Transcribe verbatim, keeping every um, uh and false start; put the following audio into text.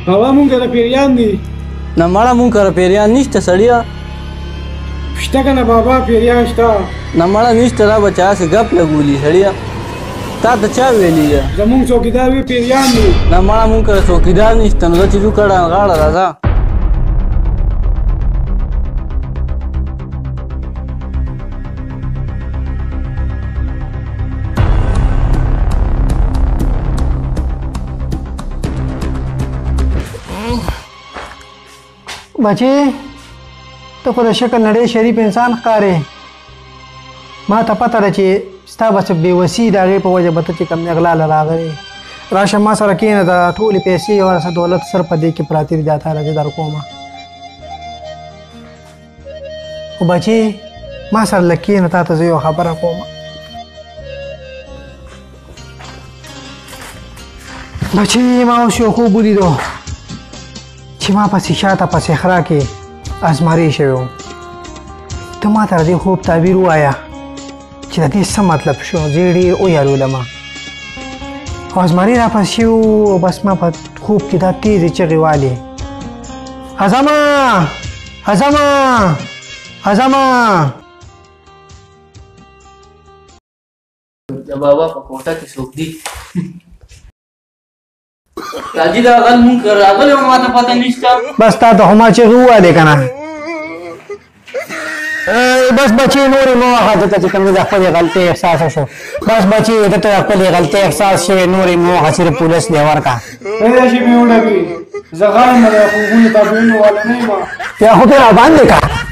بابا مونږ کره پیریان دي. نه مړه مونږ کره پیریان نشته سړیه. شته که نه بابا پیریان شته. نه مړه نشته دا بچه هسې ګپ لګولي سړیه. تا ته چا ویلي ده؟ زمونږ څوکیدار وي پیریان دي. نه مړه مونږ کره څوکیدار نشته نو زه چې ځو کډه غاړه راځه. بچې ته خو د شکل نړۍ شریف انسان ښکارې. ما ته پته ده چې ستا به څه بېوسي د هغې په وجه به ته چې کوم اغلا له راغلې. راشه ما سره کښېنه د ټولې پیسې او څه دولت سر په دې کې پراته دي دا تاله زه در کومه. خو بچې ما سره لږ کښېنه تا ته زه یو خبره کوم. بچې ما اوس یو خوب ولیدو چې ما پسې شاته په صحرا کې ازمرې شوی وم. ته ما ته د دې خوب تعبیر ووایه چې د دې څه مطلب شو. زه یې ډېر ویارولم او ازمرې راپسې وو او بس ما په خوب کې دا تیزې چغې والې اعظمه اعظمه اعظمه. د بابا په کوټه کې څوک دي؟ راځي دا غل مونږ راغلی وم ما ته پته نشته. بس تا ته خو ما چغې وویلې که نه. بس بچې نورې مه وهه دته چې کوم د خپلې غلطۍ احساس شو. بس بچې دته د خپلې غلطۍ احساس شوی نورې مه وهه صرف پولیس دې ورکړه. دا شي مې وډبي زه غواړم د خوبونو تابعینو والا نه یم. بیا خو پرې راباندې که